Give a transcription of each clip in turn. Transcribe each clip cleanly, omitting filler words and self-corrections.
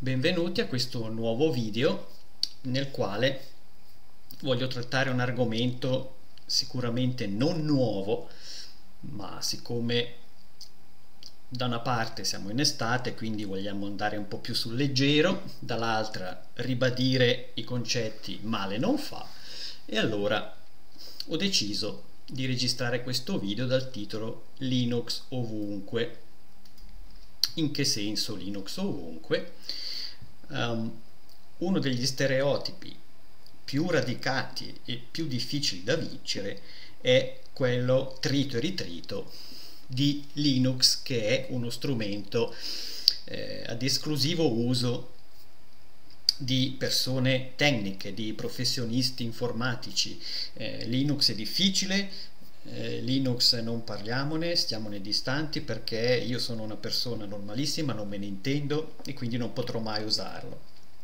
Benvenuti a questo nuovo video nel quale voglio trattare un argomento sicuramente non nuovo, ma siccome da una parte siamo in estate, quindi vogliamo andare un po' più sul leggero, dall'altra ribadire i concetti male non fa, e allora ho deciso di registrare questo video dal titolo Linux ovunque. In che senso Linux ovunque? Uno degli stereotipi più radicati e più difficili da vincere è quello trito e ritrito di Linux, che è uno strumento ad esclusivo uso di persone tecniche, di professionisti informatici. Linux è difficile, Linux non parliamone, stiamone distanti, perché io sono una persona normalissima, non me ne intendo e quindi non potrò mai usarlo.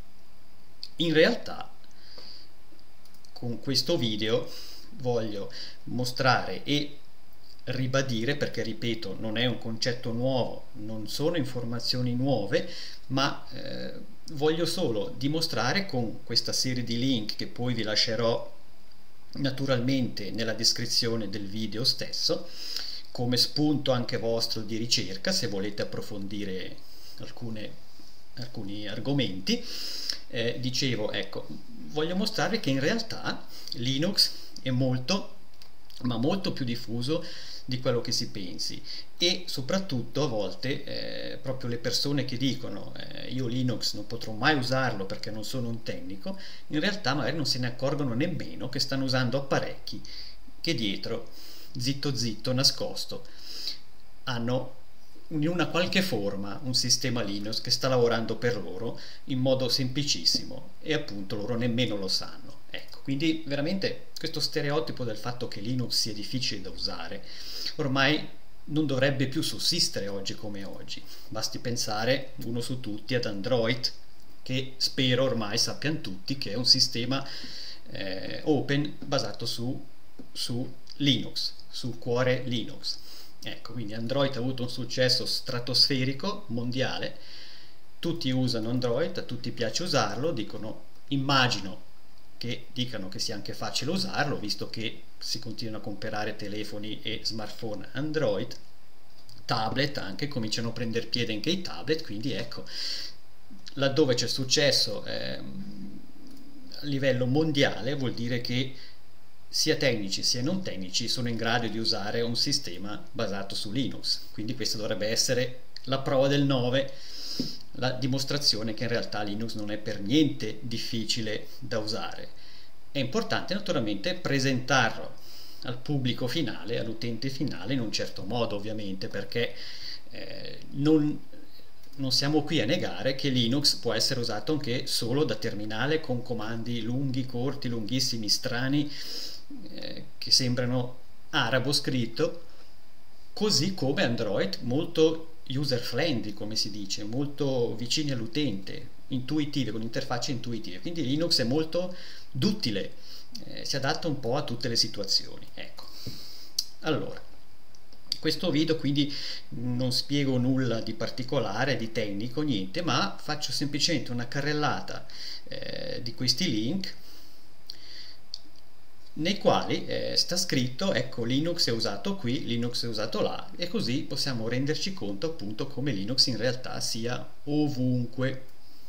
In realtà con questo video voglio mostrare e ribadire, perché ripeto, non è un concetto nuovo, non sono informazioni nuove, ma voglio solo dimostrare con questa serie di link, che poi vi lascerò naturalmente nella descrizione del video stesso, come spunto anche vostro di ricerca se volete approfondire alcuni argomenti. Dicevo, ecco, voglio mostrare che in realtà Linux è molto, ma molto più diffuso di quello che si pensi, e soprattutto a volte proprio le persone che dicono io Linux non potrò mai usarlo perché non sono un tecnico, in realtà magari non se ne accorgono nemmeno che stanno usando apparecchi che dietro, zitto zitto, nascosto, hanno in una qualche forma un sistema Linux che sta lavorando per loro in modo semplicissimo, e appunto loro nemmeno lo sanno. Ecco, quindi veramente questo stereotipo del fatto che Linux sia difficile da usare ormai non dovrebbe più sussistere oggi come oggi. Basti pensare, uno su tutti, ad Android, che spero ormai sappiano tutti che è un sistema open basato su Linux, su cuore Linux. Ecco, quindi Android ha avuto un successo stratosferico, mondiale, tutti usano Android, a tutti piace usarlo, dicono, immagino che dicano che sia anche facile usarlo, visto che si continuano a comprare telefoni e smartphone Android, tablet anche, cominciano a prendere piede anche i tablet, quindi ecco, laddove c'è successo a livello mondiale vuol dire che sia tecnici sia non tecnici sono in grado di usare un sistema basato su Linux, quindi questa dovrebbe essere la prova del 9, la dimostrazione che in realtà Linux non è per niente difficile da usare. È importante naturalmente presentarlo al pubblico finale, all'utente finale, in un certo modo, ovviamente, perché non siamo qui a negare che Linux può essere usato anche solo da terminale, con comandi lunghi, corti, lunghissimi, strani, che sembrano arabo scritto, così come Android, molto user friendly, come si dice, molto vicini all'utente, intuitive, con interfacce intuitive. Quindi Linux è molto duttile, si adatta un po' a tutte le situazioni. Ecco, allora, questo video quindi non spiego nulla di particolare, di tecnico, niente, ma faccio semplicemente una carrellata di questi link nei quali sta scritto, ecco, Linux è usato qui, Linux è usato là, e così possiamo renderci conto appunto come Linux in realtà sia ovunque.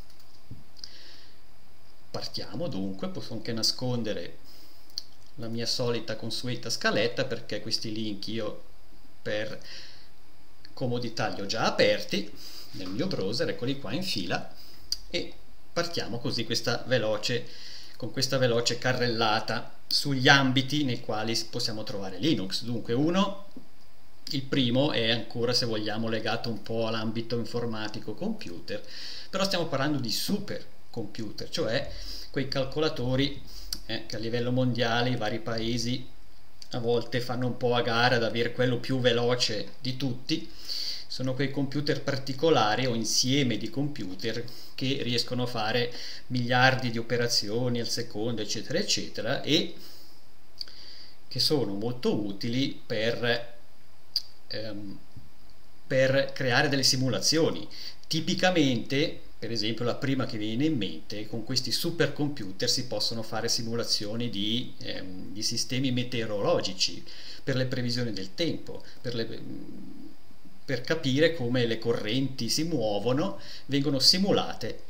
Partiamo dunque, posso anche nascondere la mia solita consueta scaletta, perché questi link io per comodità li ho già aperti nel mio browser, eccoli qua in fila, e partiamo così con questa veloce carrellata sugli ambiti nei quali possiamo trovare Linux. Dunque, il primo è ancora, se vogliamo, legato un po' all'ambito informatico computer, però stiamo parlando di supercomputer, cioè quei calcolatori che a livello mondiale i vari paesi a volte fanno un po' a gara ad avere quello più veloce di tutti. Sono quei computer particolari o insieme di computer che riescono a fare miliardi di operazioni al secondo, eccetera eccetera, e che sono molto utili per creare delle simulazioni. Tipicamente per esempio la prima che viene in mente: con questi supercomputer si possono fare simulazioni di sistemi meteorologici per le previsioni del tempo, per capire come le correnti si muovono, vengono simulate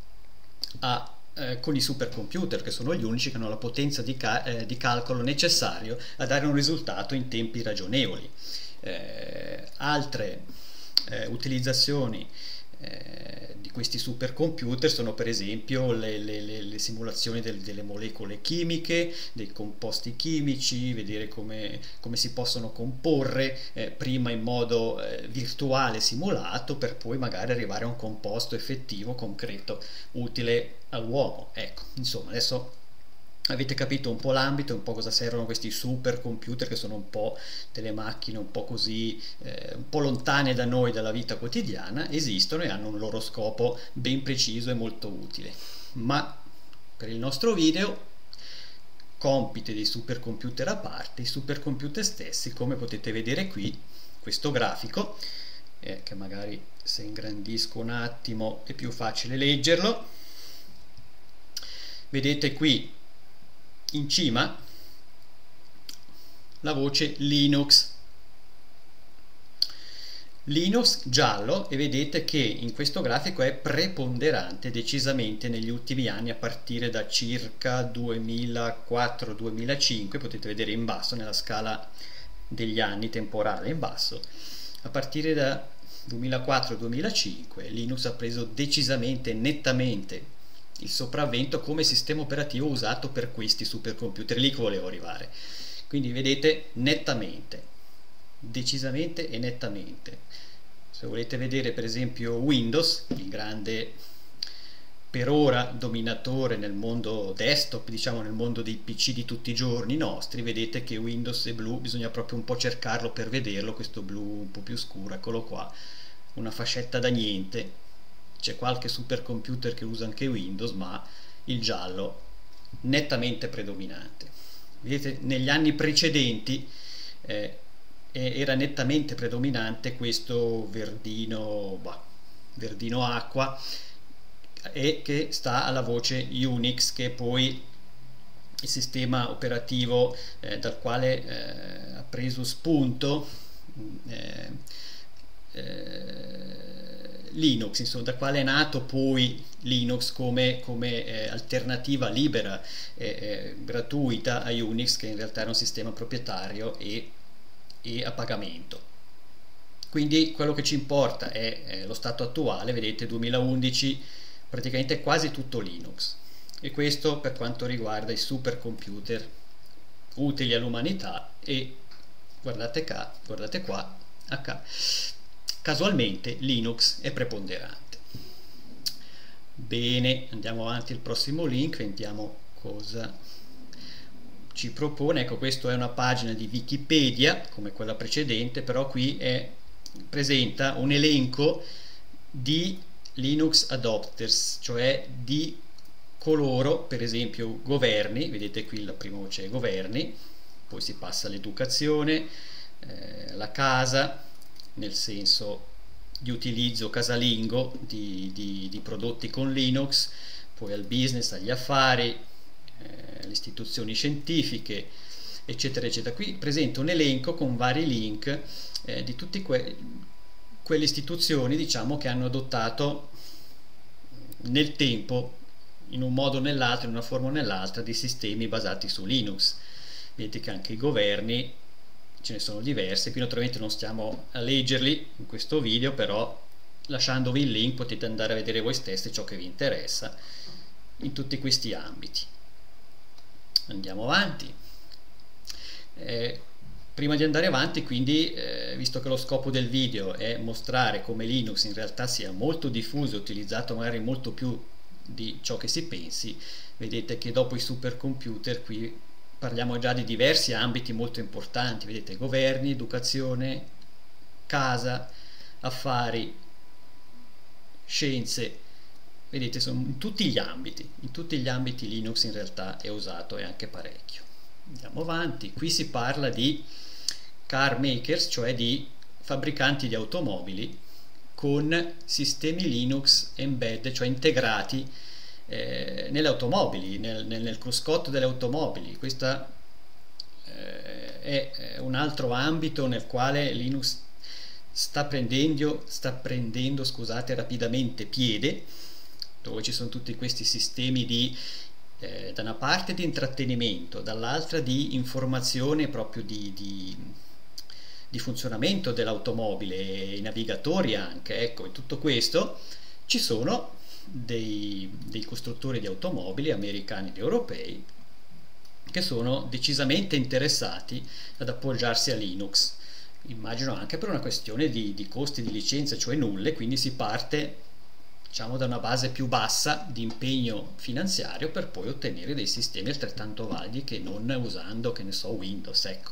con i supercomputer, che sono gli unici che hanno la potenza di calcolo necessario a dare un risultato in tempi ragionevoli. Altre utilizzazioni di questi supercomputer sono per esempio le simulazioni delle molecole chimiche, dei composti chimici, vedere come si possono comporre prima in modo virtuale simulato, per poi magari arrivare a un composto effettivo, concreto, utile all'uomo. Ecco, insomma, adesso avete capito un po' l'ambito, un po' cosa servono questi supercomputer, che sono un po' delle macchine un po' così, un po' lontane da noi, dalla vita quotidiana. Esistono e hanno un loro scopo ben preciso e molto utile. Ma per il nostro video, compiti dei supercomputer a parte, i supercomputer stessi, come potete vedere qui, questo grafico, che magari se ingrandisco un attimo è più facile leggerlo. Vedete qui in cima la voce Linux giallo, e vedete che in questo grafico è preponderante decisamente negli ultimi anni, a partire da circa 2004-2005, potete vedere in basso nella scala degli anni temporale in basso, a partire da 2004-2005 Linux ha preso decisamente, nettamente il sopravvento come sistema operativo usato per questi supercomputer. Lì che volevo arrivare. Quindi vedete nettamente, decisamente e nettamente. Se volete vedere per esempio Windows, il grande per ora dominatore nel mondo desktop, diciamo nel mondo dei PC di tutti i giorni nostri, vedete che Windows è blu, bisogna proprio un po' cercarlo per vederlo, questo blu un po' più scuro, eccolo qua, una fascetta da niente. C'è qualche supercomputer che usa anche Windows, ma il giallo nettamente predominante. Vedete, negli anni precedenti era nettamente predominante questo verdino acqua, e che sta alla voce Unix, che è poi il sistema operativo dal quale ha preso spunto Linux, insomma, da quale è nato poi Linux come alternativa libera e gratuita a Unix, che in realtà era un sistema proprietario e a pagamento. Quindi quello che ci importa è lo stato attuale. Vedete, 2011 praticamente quasi tutto Linux, e questo per quanto riguarda i supercomputer utili all'umanità. E guardate qua, casualmente Linux è preponderante. Bene, andiamo avanti al prossimo link, vediamo cosa ci propone. Ecco, questa è una pagina di Wikipedia come quella precedente, però qui presenta un elenco di Linux adopters, cioè di coloro, per esempio governi, vedete qui la prima voce è governi, poi si passa all'educazione, la casa, nel senso di utilizzo casalingo di prodotti con Linux, poi al business, agli affari, alle istituzioni scientifiche, eccetera eccetera. Qui presento un elenco con vari link di tutte quelle istituzioni, diciamo, che hanno adottato nel tempo, in un modo o nell'altro, in una forma o nell'altra, di sistemi basati su Linux. Vedete che anche i governi ce ne sono diversi. Qui naturalmente non stiamo a leggerli in questo video, però lasciandovi il link potete andare a vedere voi stessi ciò che vi interessa in tutti questi ambiti. Andiamo avanti. Prima di andare avanti, quindi, visto che lo scopo del video è mostrare come Linux in realtà sia molto diffuso e utilizzato magari molto più di ciò che si pensi, vedete che dopo i supercomputer qui parliamo già di diversi ambiti molto importanti. Vedete, governi, educazione, casa, affari, scienze. Vedete, sono in tutti gli ambiti Linux in realtà è usato, e anche parecchio. Andiamo avanti. Qui si parla di car makers, cioè di fabbricanti di automobili con sistemi Linux embedded, cioè integrati nelle automobili, nel cruscotto delle automobili. Questo è un altro ambito nel quale Linux sta prendendo, scusate, rapidamente piede, dove ci sono tutti questi sistemi di da una parte di intrattenimento, dall'altra di informazione, proprio di funzionamento dell'automobile, i navigatori anche, ecco. In tutto questo ci sono dei costruttori di automobili americani ed europei che sono decisamente interessati ad appoggiarsi a Linux, immagino anche per una questione di costi di licenza, cioè nulle, quindi si parte, diciamo, da una base più bassa di impegno finanziario per poi ottenere dei sistemi altrettanto validi che non usando, che ne so, Windows, ecco.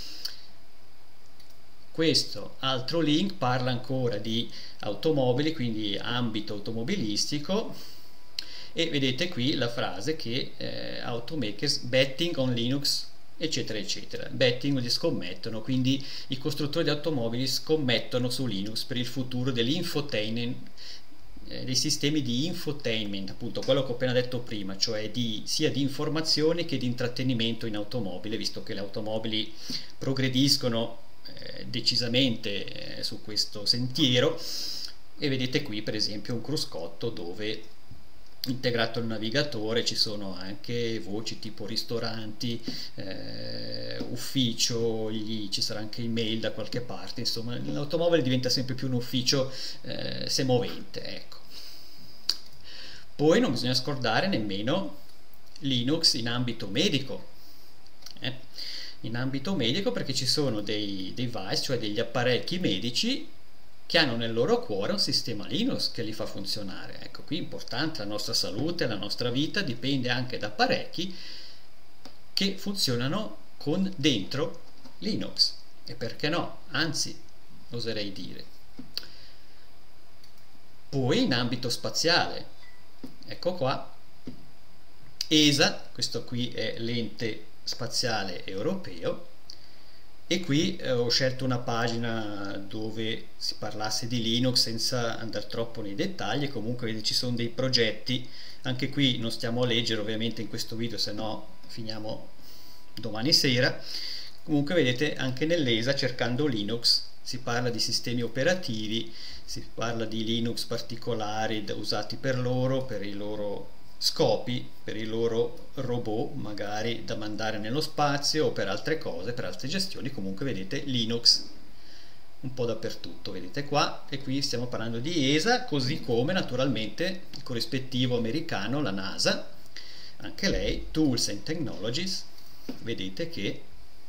Questo altro link parla ancora di automobili, quindi ambito automobilistico, e vedete qui la frase che automakers betting on Linux, eccetera eccetera. Betting vuol dire scommettono, quindi i costruttori di automobili scommettono su Linux per il futuro dell'infotainment, dei sistemi di infotainment, appunto quello che ho appena detto prima, cioè sia di informazione che di intrattenimento in automobile, visto che le automobili progrediscono decisamente su questo sentiero. E vedete qui per esempio un cruscotto dove integrato al navigatore ci sono anche voci tipo ristoranti, ufficio, ci sarà anche email da qualche parte, insomma l'automobile diventa sempre più un ufficio semovente, ecco. Poi non bisogna scordare nemmeno Linux in ambito medico, in ambito medico, perché ci sono dei device, cioè degli apparecchi medici che hanno nel loro cuore un sistema Linux che li fa funzionare. Ecco, qui è importante, la nostra salute, la nostra vita dipende anche da apparecchi che funzionano con dentro Linux, e perché no, anzi, oserei dire. Poi in ambito spaziale, ecco qua, ESA, questo qui è l'ente spaziale europeo, e qui ho scelto una pagina dove si parlasse di Linux senza andare troppo nei dettagli. Comunque ci sono dei progetti, anche qui non stiamo a leggere ovviamente in questo video, se no finiamo domani sera. Comunque vedete anche nell'ESA, cercando Linux, si parla di sistemi operativi, si parla di Linux particolari usati per i loro scopi, per i loro robot magari da mandare nello spazio o per altre cose, per altre gestioni. Comunque vedete Linux un po' dappertutto, vedete qua. E qui stiamo parlando di ESA, così come naturalmente il corrispettivo americano, la NASA, anche lei, Tools and Technologies. Vedete che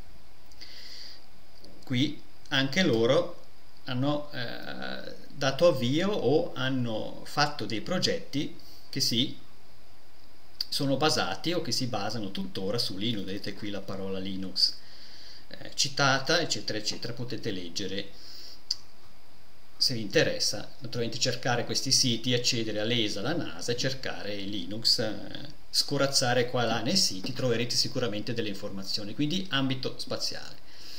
qui anche loro hanno dato avvio o hanno fatto dei progetti che sono basati o che si basano tuttora su Linux. Vedete qui la parola Linux citata, eccetera eccetera. Potete leggere se vi interessa, naturalmente cercare questi siti, accedere all'ESA, alla NASA e cercare Linux, scorazzare qua e là nei siti, troverete sicuramente delle informazioni. Quindi ambito spaziale.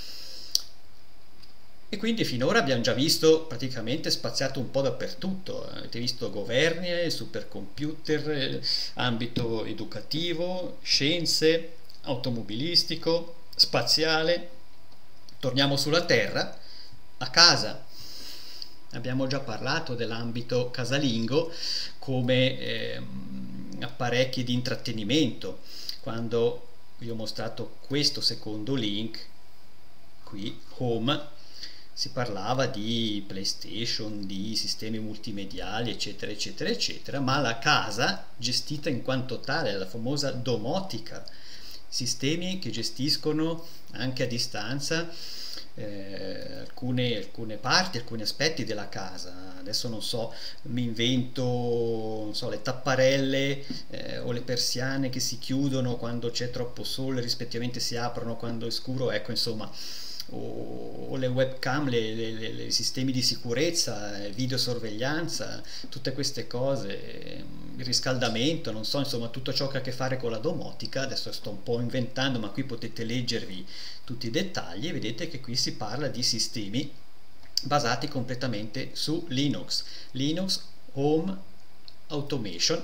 E quindi finora abbiamo già visto praticamente spaziato un po' dappertutto. Avete visto governi, supercomputer, ambito educativo, scienze, automobilistico, spaziale. Torniamo sulla Terra, a casa. Abbiamo già parlato dell'ambito casalingo come apparecchi di intrattenimento. Quando vi ho mostrato questo secondo link, qui, Home, si parlava di PlayStation, di sistemi multimediali, eccetera eccetera eccetera, ma la casa gestita in quanto tale, la famosa domotica, sistemi che gestiscono anche a distanza alcune parti, alcuni aspetti della casa. Adesso non so, mi invento, non so, le tapparelle o le persiane che si chiudono quando c'è troppo sole, rispettivamente si aprono quando è scuro, ecco, insomma, o le webcam, i sistemi di sicurezza, videosorveglianza, tutte queste cose, il riscaldamento, non so, insomma tutto ciò che ha a che fare con la domotica. Adesso sto un po' inventando, ma qui potete leggervi tutti i dettagli e vedete che qui si parla di sistemi basati completamente su Linux, Linux Home Automation,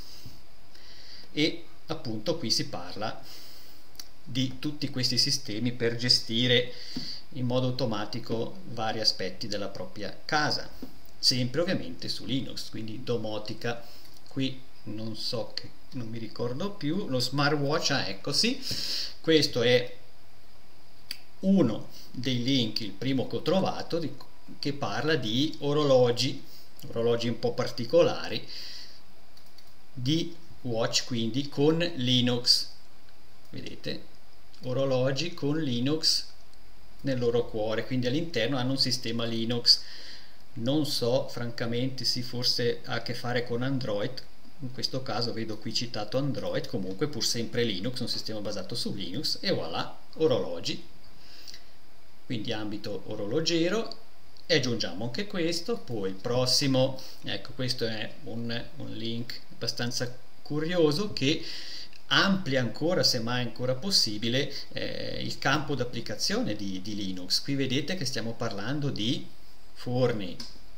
e appunto qui si parla di tutti questi sistemi per gestire in modo automatico vari aspetti della propria casa, sempre ovviamente su Linux, quindi domotica. Qui non so, che non mi ricordo più, lo smartwatch, ecco, sì, questo è uno dei link, il primo che ho trovato, che parla di orologi un po' particolari, di watch, quindi con Linux, vedete, orologi con Linux nel loro cuore, quindi all'interno hanno un sistema Linux. Non so francamente se forse ha a che fare con Android, in questo caso vedo qui citato Android, comunque pur sempre Linux, un sistema basato su Linux, e voilà, orologi, quindi ambito orologiero. E aggiungiamo anche questo. Poi il prossimo, ecco, questo è un link abbastanza curioso che amplia ancora, se mai ancora possibile, il campo d'applicazione di Linux. Qui vedete che stiamo parlando di forni,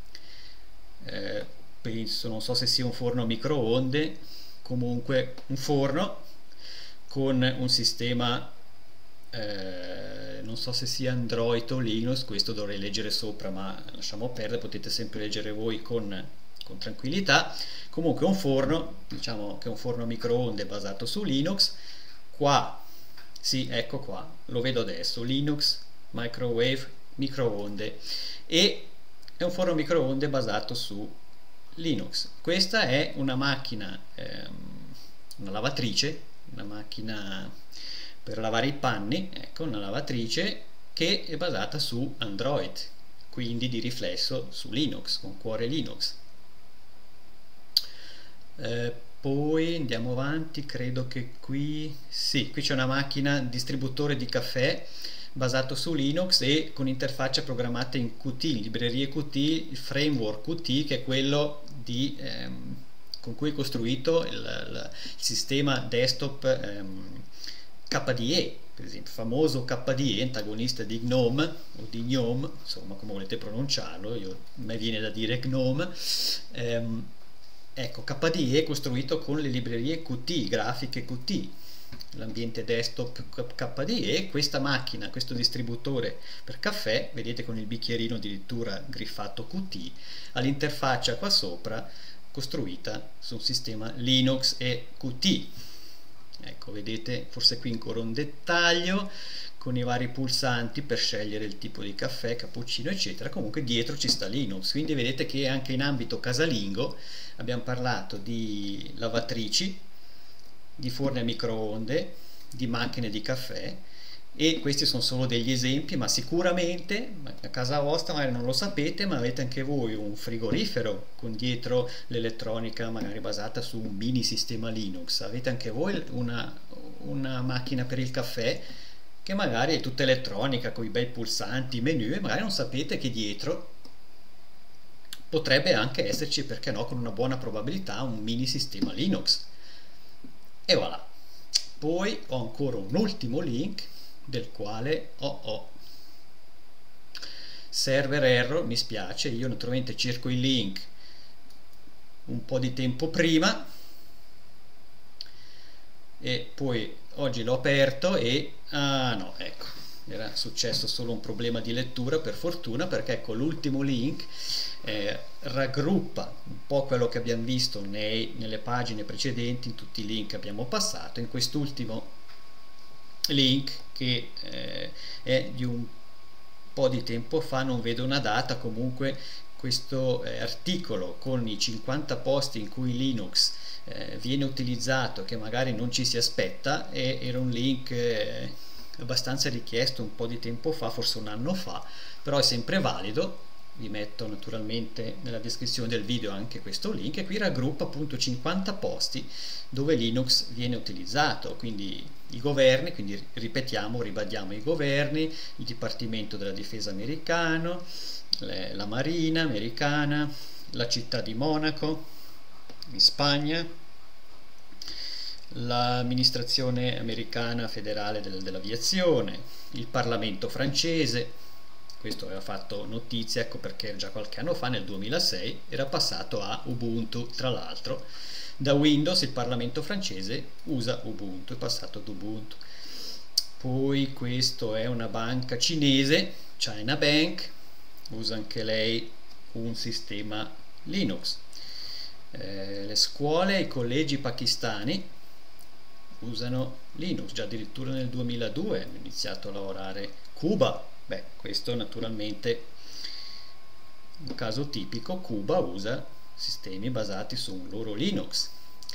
penso, non so se sia un forno a microonde, comunque un forno con un sistema, non so se sia Android o Linux, questo dovrei leggere sopra, ma lasciamo perdere, potete sempre leggere voi con tranquillità. Comunque un forno, diciamo che è un forno a microonde basato su Linux. Qua, sì, ecco qua, lo vedo adesso, Linux Microwave microonde, e è un forno a microonde basato su Linux. Questa è una macchina, una lavatrice, una macchina per lavare i panni, ecco, una lavatrice che è basata su Android, quindi di riflesso su Linux, con cuore Linux. Poi andiamo avanti, credo che qui, sì, qui c'è una macchina distributore di caffè basato su Linux e con interfaccia programmata in Qt, librerie Qt, il framework Qt, che è quello con cui è costruito il sistema desktop KDE, per esempio, famoso KDE, antagonista di GNOME o di GNOME, insomma, come volete pronunciarlo, a me viene da dire GNOME. Ecco, KDE è costruito con le librerie Qt, grafiche Qt, l'ambiente desktop KDE. Questa macchina, questo distributore per caffè, vedete, con il bicchierino addirittura griffato Qt, all'interfaccia qua sopra costruita su un sistema Linux e Qt. Ecco, vedete, forse qui ancora un dettaglio con i vari pulsanti per scegliere il tipo di caffè, cappuccino, eccetera. Comunque dietro ci sta Linux, quindi vedete che anche in ambito casalingo abbiamo parlato di lavatrici, di forni a microonde, di macchine di caffè, e questi sono solo degli esempi, ma sicuramente a casa vostra magari non lo sapete, ma avete anche voi un frigorifero con dietro l'elettronica magari basata su un mini sistema Linux, avete anche voi una macchina per il caffè che magari è tutta elettronica con i bei pulsanti, menu, e magari non sapete che dietro potrebbe anche esserci, perché no, con una buona probabilità, un mini sistema Linux. E voilà. Poi ho ancora un ultimo link del quale ho server error, mi spiace, io naturalmente cerco il link un po' di tempo prima e poi oggi l'ho aperto e no, ecco, era successo solo un problema di lettura, per fortuna, perché ecco, l'ultimo link raggruppa un po' quello che abbiamo visto nelle pagine precedenti, in tutti i link che abbiamo passato. In quest'ultimo link, che è di un po' di tempo fa, non vedo una data, comunque questo articolo con i 50 posti in cui Linux viene utilizzato, che magari non ci si aspetta, era un link abbastanza richiesto un po' di tempo fa, forse un anno fa, però è sempre valido. Vi metto naturalmente nella descrizione del video anche questo link, e qui raggruppa appunto 50 posti dove Linux viene utilizzato, quindi i governi, quindi ripetiamo, ribadiamo, i governi, il Dipartimento della Difesa americano, la Marina americana, la città di Monaco in Spagna, l'amministrazione americana federale dell'aviazione, il Parlamento francese, Questo aveva fatto notizia, ecco perché già qualche anno fa, nel 2006, era passato a Ubuntu. Tra l'altro, da Windows il Parlamento francese usa Ubuntu, è passato ad Ubuntu. Poi questo è una banca cinese, China Bank, usa anche lei un sistema Linux. Le scuole e i collegi pakistani usano Linux, già addirittura nel 2002 hanno iniziato a lavorare. Cuba, beh, questo naturalmente un caso tipico, Cuba usa sistemi basati su un loro Linux.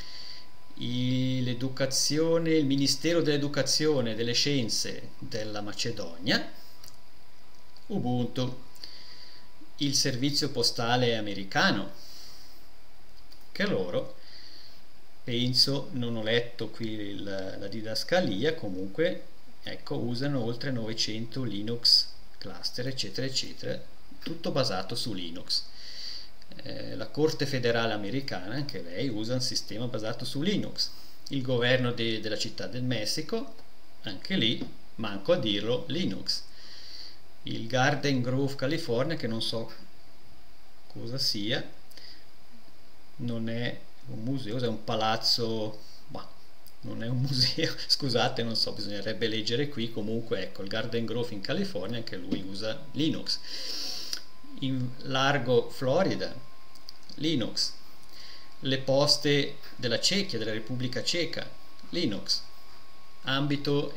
L'educazione, il Ministero dell'Educazione e delle Scienze della Macedonia, Ubuntu. Il servizio postale americano, che loro, penso, non ho letto qui la didascalia, comunque ecco, usano oltre 900 Linux cluster eccetera eccetera, tutto basato su Linux. La Corte federale americana, anche lei, usa un sistema basato su Linux. Il governo della città del Messico, anche lì, manco a dirlo, Linux. Il Garden Grove, California, che non so cosa sia, non è un museo, è un palazzo, ma non è un museo, scusate, non so, bisognerebbe leggere qui. Comunque ecco, il Garden Grove in California, anche lui usa Linux. In Largo, Florida, Linux. Le poste della Cechia, della Repubblica Ceca, Linux. Ambito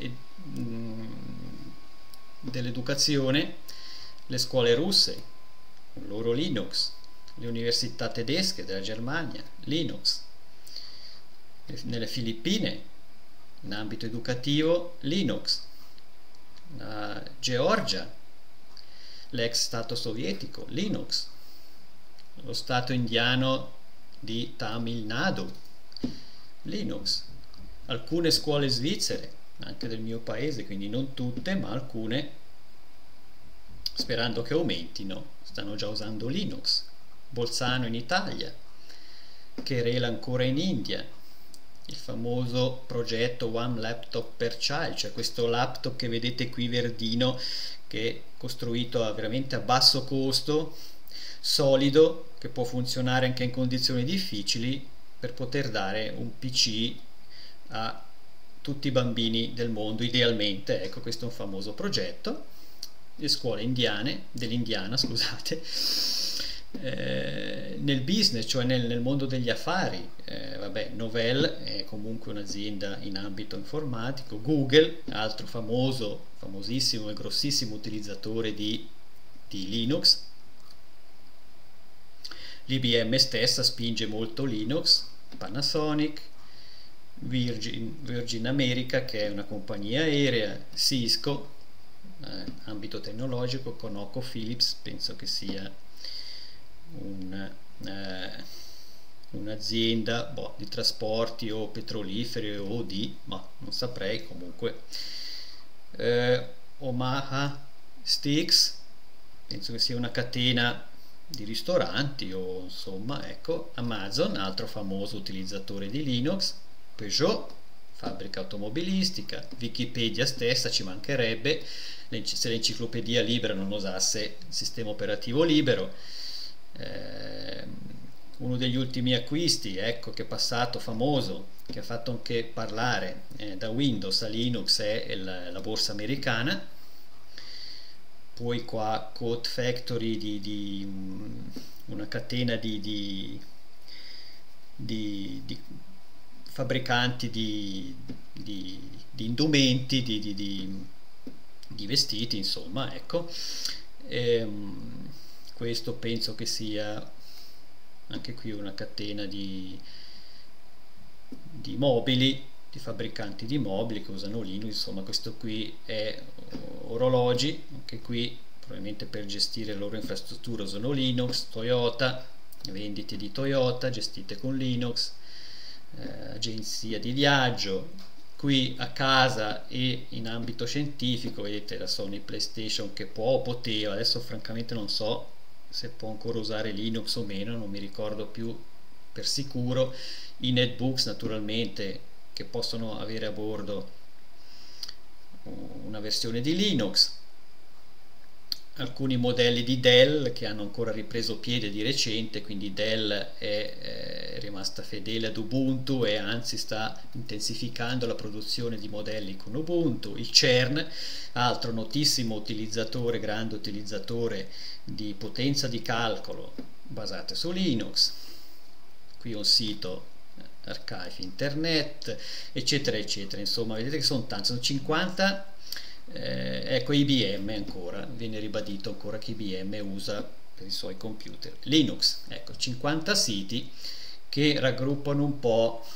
dell'educazione, le scuole russe, loro Linux. Le università tedesche della Germania, Linux. Nelle Filippine, in ambito educativo, Linux. La Georgia, l'ex stato sovietico, Linux. Lo stato indiano di Tamil Nadu, Linux. Alcune scuole svizzere, anche del mio paese, quindi non tutte, ma alcune, sperando che aumentino, stanno già usando Linux. Bolzano in Italia, Kerala ancora in India, il famoso progetto One Laptop per Child, cioè questo laptop che vedete qui verdino, che è costruito veramente a basso costo, solido, che può funzionare anche in condizioni difficili, per poter dare un PC a tutti i bambini del mondo, idealmente. Ecco, questo è un famoso progetto. Le scuole indiane, dell'Indiana, scusate. Nel business, cioè nel mondo degli affari, vabbè, Novell è comunque un'azienda in ambito informatico. Google, altro famosissimo e grossissimo utilizzatore di Linux. L'IBM stessa spinge molto Linux. Panasonic, Virgin America, che è una compagnia aerea, Cisco, ambito tecnologico, ConocoPhillips, penso che sia un'azienda di trasporti o petroliferi ma non saprei. Comunque Omaha Steaks, penso che sia una catena di ristoranti, o insomma, ecco. Amazon, altro famoso utilizzatore di Linux. Peugeot, fabbrica automobilistica. Wikipedia stessa, ci mancherebbe se l'enciclopedia libera non usasse il sistema operativo libero. Uno degli ultimi acquisti, ecco, che è passato famoso, che ha fatto anche parlare da Windows a Linux, è la borsa americana. Poi qua Code Factory di una catena di fabbricanti di indumenti, di vestiti, insomma, ecco. Questo penso che sia anche qui una catena di mobili, di fabbricanti di mobili che usano Linux. Insomma, questo qui è orologi, anche qui probabilmente per gestire le loro infrastrutture usano Linux. Toyota, vendite di Toyota gestite con Linux. Agenzia di viaggio. Qui a casa e in ambito scientifico vedete la Sony PlayStation, che può o poteva, adesso francamente non so se può ancora usare Linux o meno, non mi ricordo più per sicuro. I netbooks naturalmente, che possono avere a bordo una versione di Linux. alcuni modelli di Dell che hanno ancora ripreso piede di recente, quindi Dell è rimasta fedele ad Ubuntu e anzi sta intensificando la produzione di modelli con Ubuntu. Il CERN, altro notissimo utilizzatore, grande utilizzatore di potenza di calcolo basate su Linux. Qui un sito archive internet, eccetera eccetera. Insomma, vedete che sono tanti, sono 50. Ecco, IBM ancora, viene ribadito ancora che IBM usa per i suoi computer Linux. Ecco, 50 siti che raggruppano un po'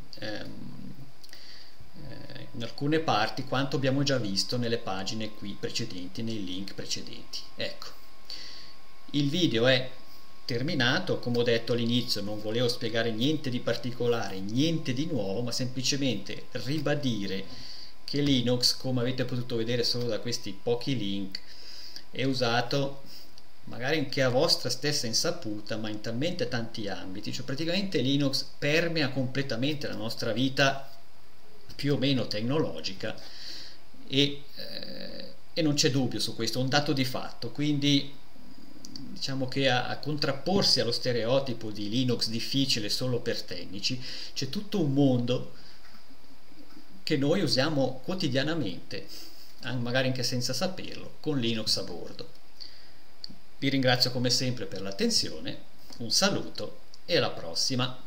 in alcune parti quanto abbiamo già visto nelle pagine qui precedenti, nei link precedenti. Ecco, il video è terminato. Come ho detto all'inizio, non volevo spiegare niente di particolare, niente di nuovo, ma semplicemente ribadire che Linux, come avete potuto vedere solo da questi pochi link, è usato magari anche a vostra stessa insaputa, ma in talmente tanti ambiti. Cioè praticamente Linux permea completamente la nostra vita più o meno tecnologica e non c'è dubbio su questo, è un dato di fatto. Quindi diciamo che a contrapporsi allo stereotipo di Linux difficile solo per tecnici, c'è tutto un mondo che noi usiamo quotidianamente, magari anche senza saperlo, con Linux a bordo. Vi ringrazio come sempre per l'attenzione, un saluto e alla prossima!